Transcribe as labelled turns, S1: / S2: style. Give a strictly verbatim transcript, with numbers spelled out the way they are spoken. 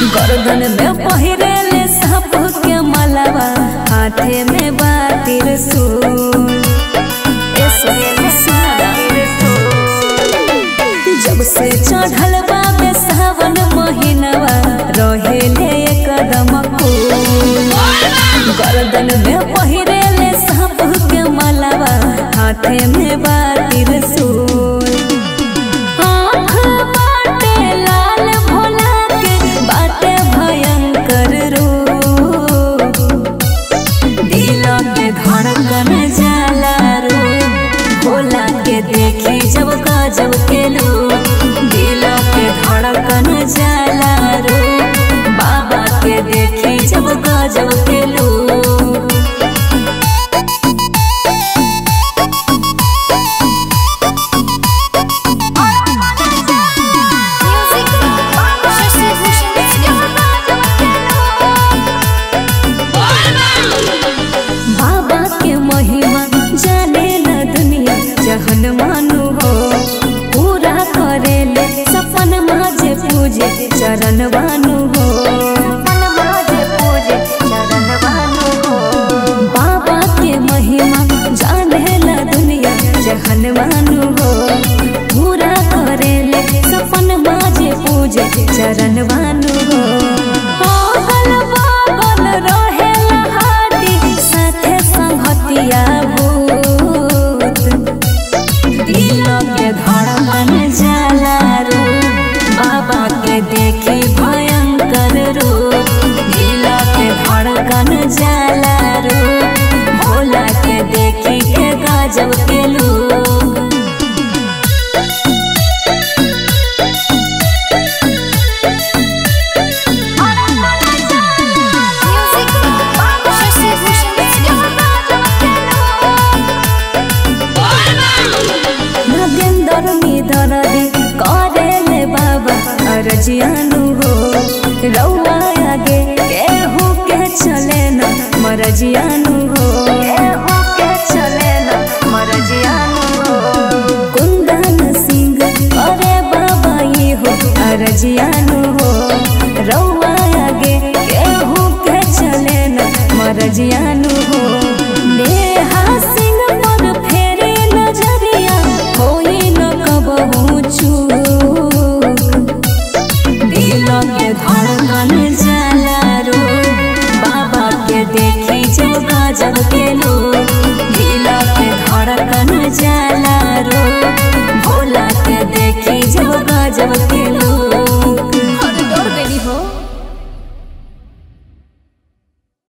S1: गर्दन में पहिरेले सांप के मलावा, हाथे में बातिर सूल। जब से चढ़ल बा में सावन महीनवा, रहेले एकदम कूल। गर्दन में पहिरेले सांप के मलावा, हाथे में बातिर सूल। आँख बाटे लाल भोला के, बाटे भयंकर रूप। दिल के धड़कन जाला रूप, भोला के देखी जब गजब के लूप। दिल के धड़कन जाला रूप, बाबा के देखी जब गजब के लूप। बाबा के महिमा जाने न दुनिया जहन मानू हो, पूरा करेले सपन माजे पूजे चरण बानू हो। बाबा के महिमा जाने न दुनिया जहन मानू हो, पूरा करेले सपन माजे पूजे चरण बानू हो। अगल बगल रहेला हाथी, साथे संगतिया भूत। दिल के धड़कन जाला रूप, बाबा के देखी भयंकर रूप। दिल के धड़कन जाला रूप, भोला के देखी के गजब के लूप। करेले बाबा अरजियानु हो, रउआ आगे केहू के चले न मरजियानु हो। चले न मरजियानु हो, कुंदन सिंह करे बाबा ये हो अरजियानु हो। रउआ आगे केहू के चले न मरजियानु हो।